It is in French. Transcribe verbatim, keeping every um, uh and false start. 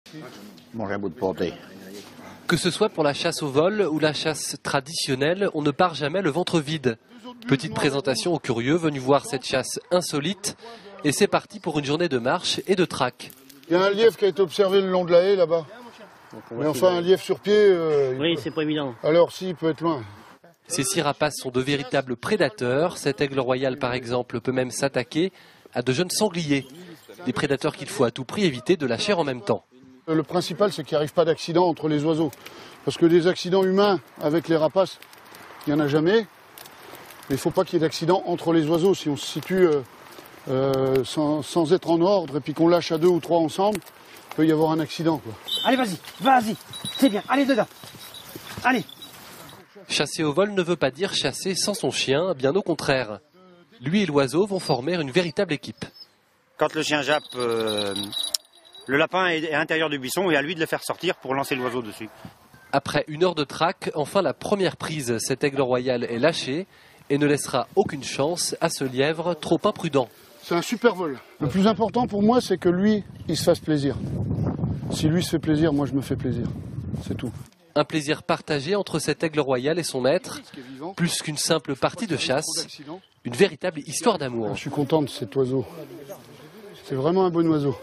Manger un bout de pâté. Que ce soit pour la chasse au vol ou la chasse traditionnelle, on ne part jamais le ventre vide. Petite présentation aux curieux venus voir cette chasse insolite. Et c'est parti pour une journée de marche et de traque. Il y a un lièvre qui a été observé le long de la haie là-bas. Mais enfin, un lièvre sur pied, euh, oui, c'est pas évident. Alors si, il peut être loin. Ces six rapaces sont de véritables prédateurs. Cet aigle royal, par exemple, peut même s'attaquer à de jeunes sangliers. Des prédateurs qu'il faut à tout prix éviter de lâcher en même temps. Le principal, c'est qu'il n'y arrive pas d'accident entre les oiseaux. Parce que des accidents humains avec les rapaces, il n'y en a jamais. Mais il ne faut pas qu'il y ait d'accident entre les oiseaux. Si on se situe euh, euh, sans, sans être en ordre et puis qu'on lâche à deux ou trois ensemble, il peut y avoir un accident, quoi. Allez, vas-y, vas-y, c'est bien, allez dedans. Allez. Chasser au vol ne veut pas dire chasser sans son chien, bien au contraire. Lui et l'oiseau vont former une véritable équipe. Quand le chien jappe, euh, le lapin est à l'intérieur du buisson et à lui de le faire sortir pour lancer l'oiseau dessus. Après une heure de traque, enfin la première prise, cet aigle royal est lâché et ne laissera aucune chance à ce lièvre trop imprudent. C'est un super vol. Le plus important pour moi, c'est que lui, il se fasse plaisir. Si lui se fait plaisir, moi je me fais plaisir. C'est tout. Un plaisir partagé entre cet aigle royal et son maître, plus qu'une simple partie de chasse, une véritable histoire d'amour. Je suis content de cet oiseau. C'est vraiment un bon oiseau.